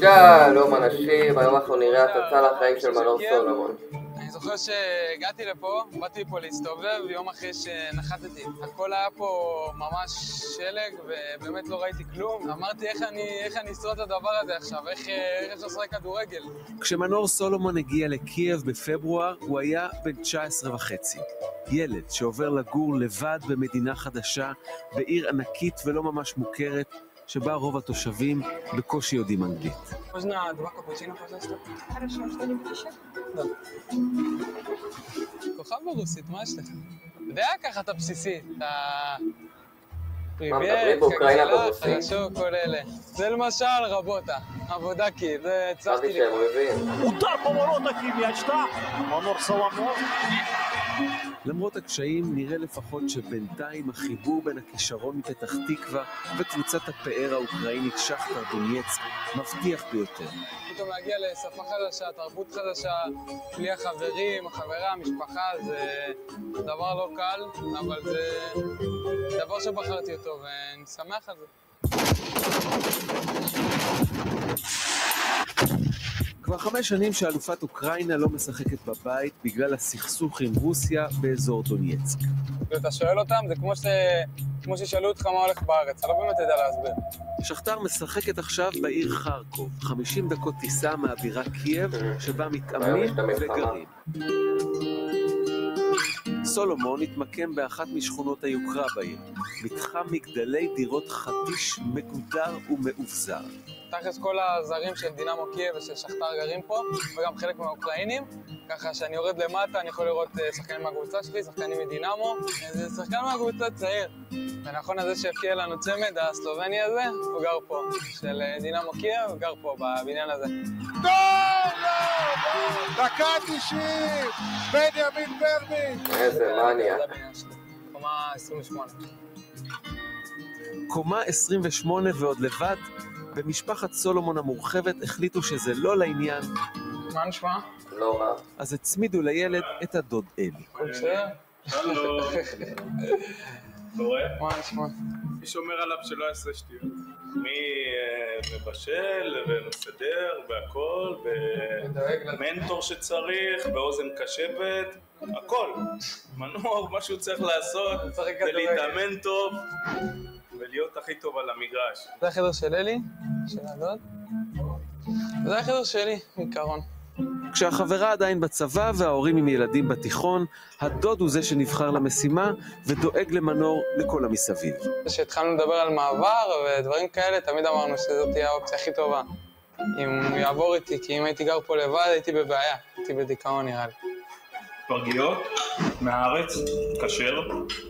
שלום אנשים, היום אנחנו נראה הצצה לחיים של מנור סולומון. אני זוכר שהגעתי לפה, באתי פה להסתובב יום אחרי שנחתתי. הכל היה פה ממש שלג ובאמת לא ראיתי כלום. אמרתי איך אני אשרוד את הדבר הזה עכשיו, איך לשחק כדורגל. כשמנור סולומון הגיע לקייב בפברואר, הוא היה בן 19 וחצי. ילד שעובר לגור לבד במדינה חדשה, בעיר ענקית ולא ממש מוכרת, שבה רוב התושבים בקושי יודעים אנגלית. Можно два капучино, пожалуйста? Хорошо, что-нибудь еще? Да. כוכב ברוסית, מה יש לך? אתה יודע ככה אתה בסיסי, אתה... מדברים באוקראינה ברוסית? חשוב, כל אלה. זה למשל רבוטה, עבודקי, זה הצלחתי חשבתי שהם אוהבים. Удар поворота мячта. Манор Соломон. למרות הקשיים, נראה לפחות שבינתיים החיבור בין הכישרון מפתח תקווה וקבוצת הפאר האוקראינית שכטר דונייצק מבטיח ביותר. פתאום להגיע לשפה חדשה, תרבות חדשה, בלי החברים, החברה, המשפחה, זה דבר לא קל, אבל זה דבר שבחרתי אותו ואני שמח על זה. כבר 5 שנים שאלופת אוקראינה לא משחקת בבית בגלל הסכסוך עם רוסיה באזור דונייצק. ואתה שואל אותם, זה כמו ששאלו אותך מה הולך בארץ, אתה לא באמת יודע להסביר. שכתר משחקת עכשיו בעיר חרקוב, 50 דקות טיסה מהבירה קייב, שבה מתאמנים וגרים. סולומון התמקם באחת משכונות היוקרה בעיר, מתחם מגדלי דירות חדיש מגודר ומאובזר. תכלס כל הזרים של דינמו קייב ושל שכתר גרים פה, וגם חלק מהאוקראינים, ככה שאני יורד למטה, אני יכול לראות שחקנים מהקבוצה שלי, שחקנים מדינמו, זה שחקן מהקבוצה צעיר. ונכון הזה שהפקיע לנו צמד, הסלובני הזה, הוא גר פה, של דינמו קייב, הוא גר פה בבניין הזה. דקה 90, בנימין ברמין. איזה מניה. קומה 28. קומה 28 ועוד לבד, במשפחת סולומון המורחבת החליטו שזה לא לעניין. מה נשמע? לא רע. אז הצמידו לילד את הדוד אלי. הכל בסדר? הלו. אתה רואה? מה נשמע? מי שומר עליו שלא יעשה שטויות. מי מבשל ומסדר והכל, ומנטור שצריך, באוזן קשבת, הכל. מנור, מה שהוא צריך לעשות זה להתאמן טוב ולהיות הכי טוב על המגרש. זה החדר של אלי, של הדוד. זה החדר שלי, בעיקרון. כשהחברה עדיין בצבא וההורים עם ילדים בתיכון, הדוד הוא זה שנבחר למשימה ודואג למנור לכל המסביב. כשהתחלנו לדבר על מעבר ודברים כאלה, תמיד אמרנו שזאת תהיה האופציה הכי טובה. אם הוא יעבור איתי, כי אם הייתי גר פה לבד, הייתי בבעיה. הייתי בדיכאון נראה לי. פרגיות, מהארץ, כשר.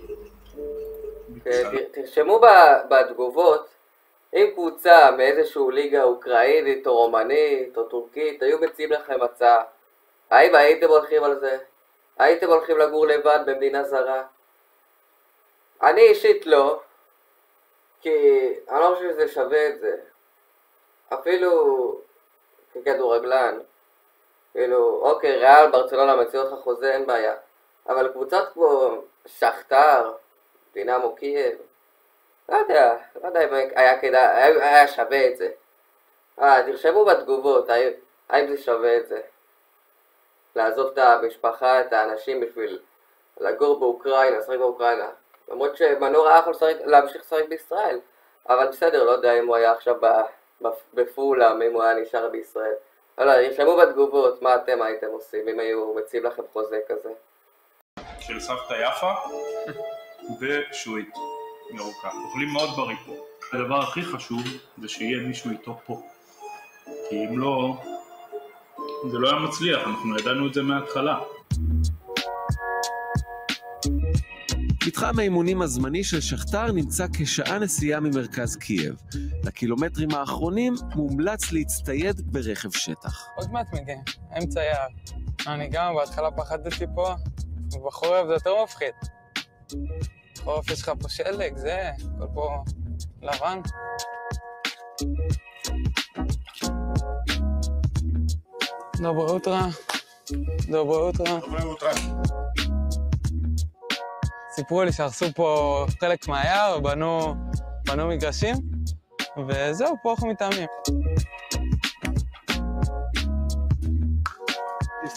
תרשמו בתגובות, אם קבוצה מאיזשהו ליגה אוקראינית או רומנית או טורקית היו מציעים לכם הצעה, האם הייתם הולכים על זה? הייתם הולכים לגור לבד במדינה זרה? אני אישית לא, כי אני לא חושב שזה שווה את זה. אפילו ככדורגלן, כאילו, אוקיי, ריאל, ברצלונה מציע אותך חוזה, אין בעיה. אבל קבוצות כמו שכתר, דינמו קייב, לא יודע אם היה שווה את זה. תרשמו בתגובות, האם זה שווה את זה. לעזוב את המשפחה, את האנשים בשביל לגור באוקראינה, לשחק באוקראינה. למרות שמנור היה יכול להמשיך לשחק בישראל. אבל בסדר, לא יודע אם הוא היה עכשיו בפולאם, אם הוא היה נשאר בישראל. לא, תרשמו בתגובות מה אתם הייתם עושים, אם היו מציעים לכם חוזה כזה. של סבתא יפה ושועית ירוקה. אוכלים מאוד בריא פה. הדבר הכי חשוב זה שיהיה מישהו איתו פה. כי אם לא, זה לא היה מצליח, אנחנו ידענו את זה מההתחלה. מתחם האימונים הזמני של שכתר נמצא כשעה נסיעה ממרכז קייב. לקילומטרים האחרונים מומלץ להצטייד ברכב שטח. עוד מעט מגיע, אמצע יער. אני גם בהתחלה פחדתי פה, ובחורף זה יותר מפחיד. בחורף יש לך פה שלג, זה, הכל פה לבן. Доброе утро. Доброе утро. Доброе утро. סיפרו לי שהרסו פה חלק מהיער, בנו מגרשים, וזהו, פה אנחנו מתאמנים.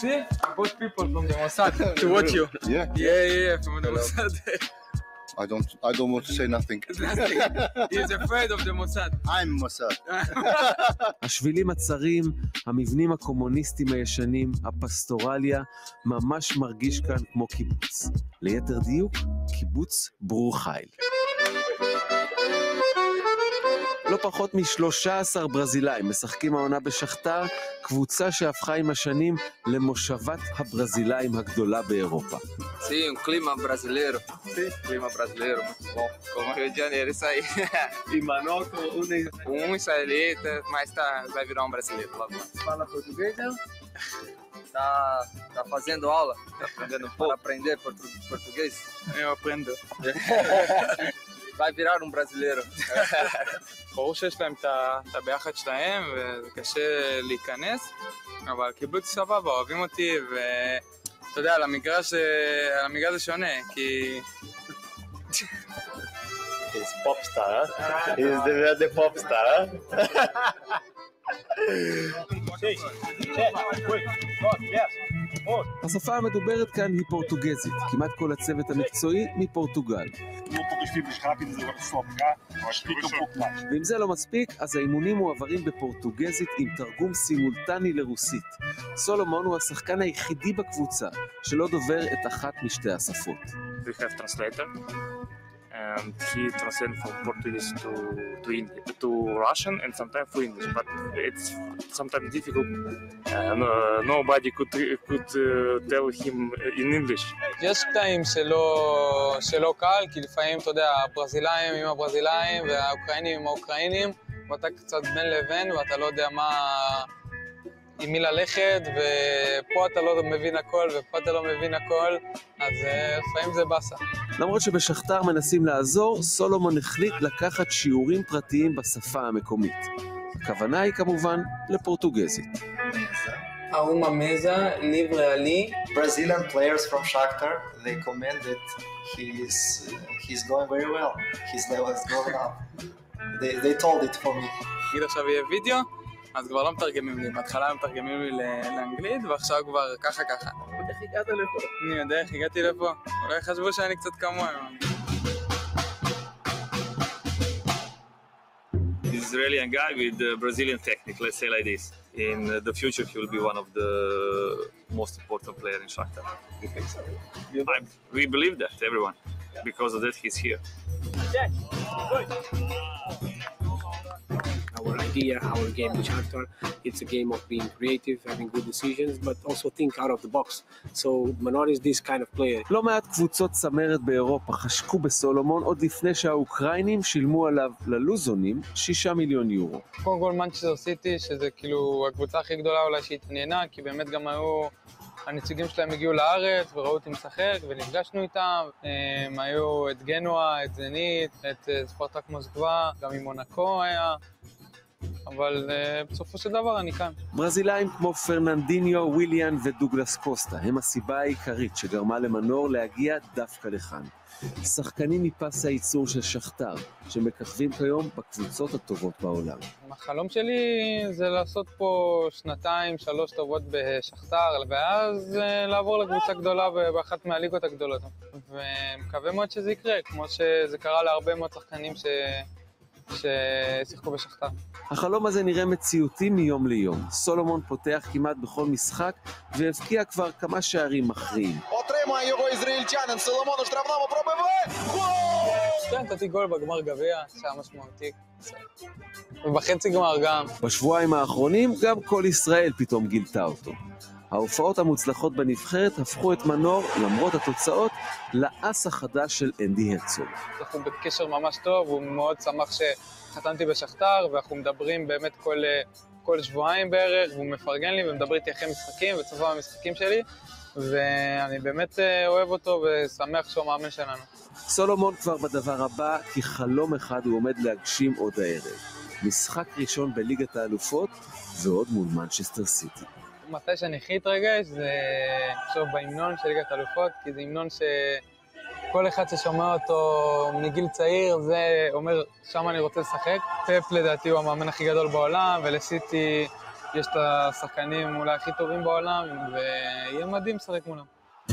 see? I brought people from the Mossad to watch you. Yeah, from the Mossad. I don't want to say nothing. Nothing. He's afraid of the Mossad. I'm Mossad. השבילים הצרים, המבנים הקומוניסטיים הישנים, הפסטורליה, ממש מרגיש כאן כמו קיבוץ. ליתר דיוק, קיבוץ ברור חיל. לא פחות מ-13 ברזילאים משחקים העונה בשכתר, קבוצה שהפכה עם השנים למושבת הברזילאים הגדולה באירופה. Sim, um clima brasileiro. Sim, clima brasileiro. Bom, como Rio de Janeiro, isso aí. E Manoco, Israelita, mas vai virar um brasileiro logo mais. fala português, não? Tá fazendo aula? Tá aprendendo um pouco? Para aprender português? Eu aprendo. Vai virar um brasileiro. ברור שיש להם את הביחד שלהם, וזה קשה להיכנס, אבל קיבוץ סבבה, אוהבים אותי, ואתה יודע, על המגרש זה שונה, כי... He's pop star, huh? He's the pop star, huh? השפה המדוברת כאן היא פורטוגזית, כמעט כל הצוות המקצועי מפורטוגל. ואם זה לא מספיק, אז האימונים מועברים בפורטוגזית עם תרגום סימולטני לרוסית. סולומון הוא השחקן היחידי בקבוצה שלא דובר את אחת משתי השפות. We have translator, and he translates from Portuguese to Russian and sometimes to English, but it's sometimes difficult. Nobody could tell him in English. יש קטעים שלא קל, כי לפעמים, אתה יודע, הברזילאים עם הברזילאים והאוקראינים עם האוקראינים, ואתה קצת בין לבין, ואתה לא יודע עם מי ללכת, ופה אתה לא מבין הכל, ופה אתה לא מבין הכל, אז לפעמים זה בסה. למרות שבשכתר מנסים לעזור, סולומון החליט לקחת שיעורים פרטיים בשפה המקומית. הכוונה היא כמובן לפורטוגזית. Uma mesa livre ali. Brazilian players from Shakhtar, they comment that he's going very well. His level is going up. They told it for me. נגיד עכשיו יהיה וידאו, אז כבר לא מתרגמים לי. בהתחלה הם מתרגמים לי לאנגלית, ועכשיו כבר ככה. איך הגעת לפה? אני יודע איך הגעתי לפה. אולי חשבו שאני קצת כמוהם. Israeli guy with the Brazilian technique, let's say like this. In the future, he will be one of the most important players in Shakhtar. We believe that, everyone. Because of that, he's here. Our idea, our game in Shakhtar, it's a game of being creative, having good decisions, but also think out of the box. So Manor is this kind of player. לא מעט קבוצות צמרת באירופה חשקו בסולומון עוד לפני שהאוקראינים שילמו עליו ללוזונים 6 מיליון יורו. קודם כל מנצ'סטר סיטי, שזה כאילו הקבוצה הכי גדולה אולי שהתעניינה, כי באמת גם הנציגים שלהם הגיעו לארץ וראו אותי משחק ונפגשנו איתם. הם היו את גנואה, את זנית, את ספרטק מוסקבה, גם עם מונקו היה. אבל בסופו של דבר אני כאן. ברזילאים כמו פרננדיניו, וויליאן ודוגלס קוסטה הם הסיבה העיקרית שגרמה למנור להגיע דווקא לכאן. שחקנים מפס הייצור של שכתר, שמככבים כיום בקבוצות הטובות בעולם. החלום שלי זה לעשות פה 2-3 טובות בשכתר, ואז לעבור לקבוצה גדולה באחת מהליגות הגדולות. ומקווה מאוד שזה יקרה, כמו שזה קרה להרבה מאוד שחקנים ששיחקו בשכתר. החלום הזה נראה מציאותי מיום ליום. סולומון פותח כמעט בכל משחק והבקיע כבר כמה שערים מכריעים. Отримає його ізраїльтянин Соломон у штрафному, пробиває. Гол! כן, נתתי גול בגמר גביע, שהיה משמעותי. ובחצי גמר גם. בשבועיים האחרונים גם כל ישראל פתאום גילתה אותו. ההופעות המוצלחות בנבחרת הפכו את מנור, למרות התוצאות, לאס החדש של אנדי הרצוג. אנחנו בקשר ממש טוב, הוא מאוד שמח שחתנתי בשכתר, ואנחנו מדברים באמת כל שבועיים בערך, והוא מפרגן לי ומדבר איתי אחרי משחקים וצופה במשחקים שלי, ואני באמת אוהב אותו ושמח שהוא מאמן שלנו. סולומון כבר בדבר הבא, כי חלום אחד הוא עומד להגשים עוד הערב. משחק ראשון בליגת האלופות, ועוד מול מנצ'סטר סיטי. מתי שאני הכי התרגש זה עכשיו בהמנון של ליגת האלופות, כי זה המנון שכל אחד ששומע אותו מגיל צעיר, זה אומר, שם אני רוצה לשחק. פפ לדעתי הוא המאמן הכי גדול בעולם, ולסיטי יש את השחקנים אולי הכי טובים בעולם, ויהיה מדהים לשחק מולם.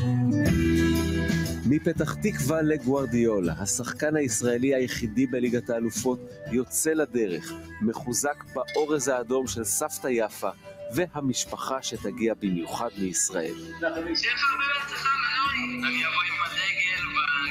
מפתח תקווה לגוארדיולה, השחקן הישראלי היחידי בליגת האלופות יוצא לדרך, מחוזק באורז האדום של סבתא יפה והמשפחה שתגיע במיוחד מישראל. שיהיה לך הרבה בהצלחה, מנוי! אני אבוא עם הדגל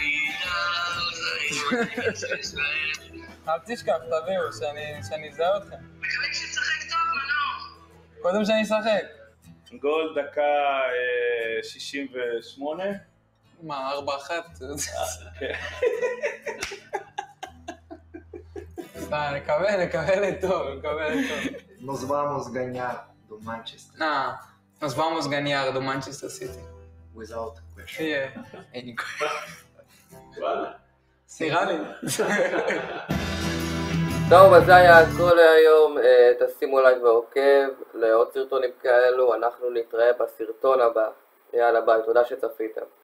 בעידה, של ישראל. אל תשכח, תביאו, שאני אזהה אתכם. מקווה שתשחק טוב, מנור! קודם שאני אשחק. גול דקה 68. מה, 4-1? נקבל את טוב. Nos vamos ganhar do Manchester. Nos vamos ganhar do Manchester City. Without question. Yeah. Any נראה לי. טוב, אז זה היה הכל להיום. תשימו לייק ועוקב לעוד סרטונים כאלו. אנחנו נתראה בסרטון הבא. יאללה ביי, תודה שצפיתם.